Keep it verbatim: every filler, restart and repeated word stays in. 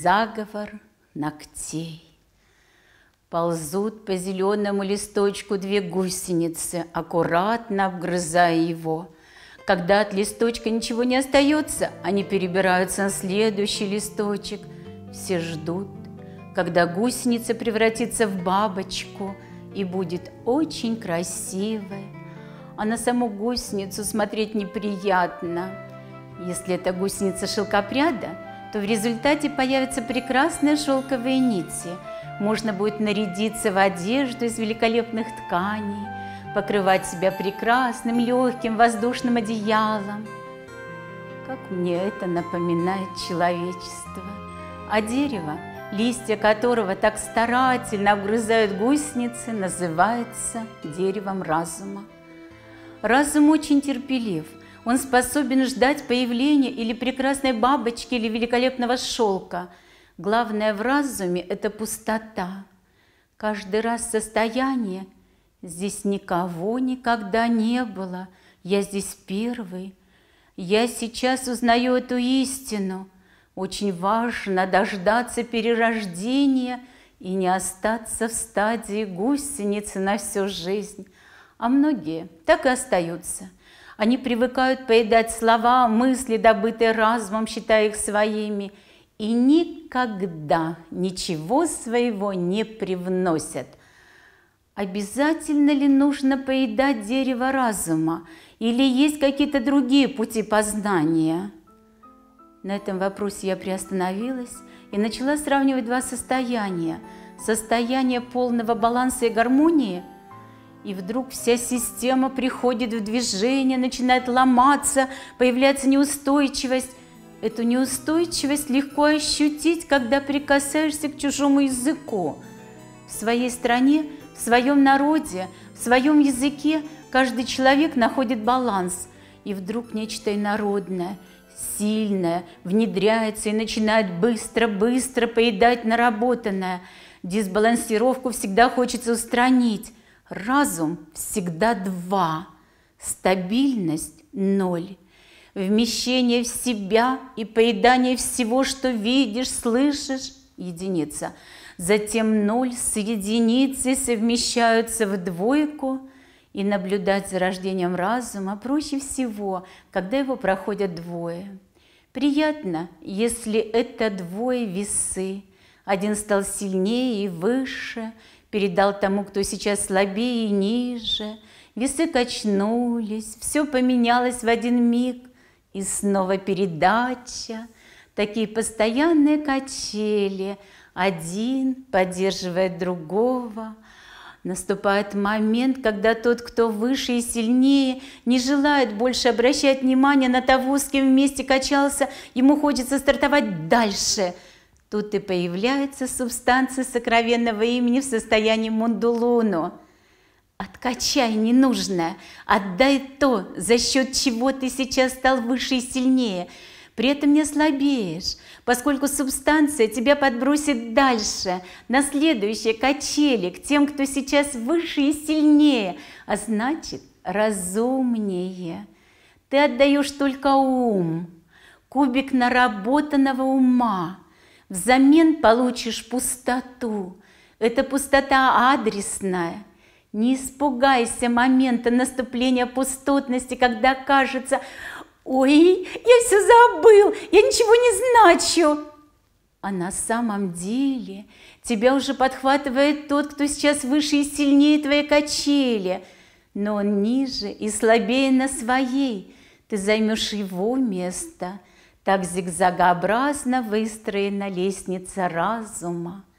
Заговор ногтей. Ползут по зеленому листочку две гусеницы, аккуратно обгрызая его. Когда от листочка ничего не остается, они перебираются на следующий листочек. Все ждут, когда гусеница превратится в бабочку и будет очень красивой. А на саму гусеницу смотреть неприятно. Если это гусеница шелкопряда, то в результате появятся прекрасные шелковые нити. Можно будет нарядиться в одежду из великолепных тканей, покрывать себя прекрасным, легким, воздушным одеялом. Как мне это напоминает человечество. А дерево, листья которого так старательно обгрызают гусеницы, называется деревом разума. Разум очень терпелив. Он способен ждать появления или прекрасной бабочки, или великолепного шелка. Главное в разуме – это пустота. Каждый раз состояние «здесь никого никогда не было, я здесь первый». Я сейчас узнаю эту истину. Очень важно дождаться перерождения и не остаться в стадии гусеницы на всю жизнь. А многие так и остаются. Они привыкают поедать слова, мысли, добытые разумом, считая их своими, и никогда ничего своего не привносят. Обязательно ли нужно поедать дерево разума, или есть какие-то другие пути познания? На этом вопросе я приостановилась и начала сравнивать два состояния. Состояние полного баланса и гармонии, и вдруг вся система приходит в движение, начинает ломаться, появляется неустойчивость. Эту неустойчивость легко ощутить, когда прикасаешься к чужому языку. В своей стране, в своем народе, в своем языке каждый человек находит баланс. И вдруг нечто инородное, сильное внедряется и начинает быстро-быстро поедать наработанное. Дисбалансировку всегда хочется устранить. Разум всегда два, стабильность ноль. Вмещение в себя и поедание всего, что видишь, слышишь, единица. Затем ноль с единицей совмещаются в двойку, и наблюдать за рождением разума проще всего, когда его проходят двое. Приятно, если это двое весы. Один стал сильнее и выше, передал тому, кто сейчас слабее и ниже. Весы качнулись, все поменялось в один миг. И снова передача. Такие постоянные качели. Один поддерживает другого. Наступает момент, когда тот, кто выше и сильнее, не желает больше обращать внимание на того, с кем вместе качался. Ему хочется стартовать дальше. Тут и появляется субстанция сокровенного имени в состоянии Мундулуну. Откачай ненужное, отдай то, за счет чего ты сейчас стал выше и сильнее. При этом не ослабеешь, поскольку субстанция тебя подбросит дальше, на следующие качели, к тем, кто сейчас выше и сильнее, а значит разумнее. Ты отдаешь только ум, кубик наработанного ума. Взамен получишь пустоту. Это пустота адресная. Не испугайся момента наступления пустотности, когда кажется: «Ой, я все забыл, я ничего не значу». А на самом деле тебя уже подхватывает тот, кто сейчас выше и сильнее твоей качели, но он ниже и слабее на своей. Ты займешь его место. Так зигзагообразно выстроена лестница разума.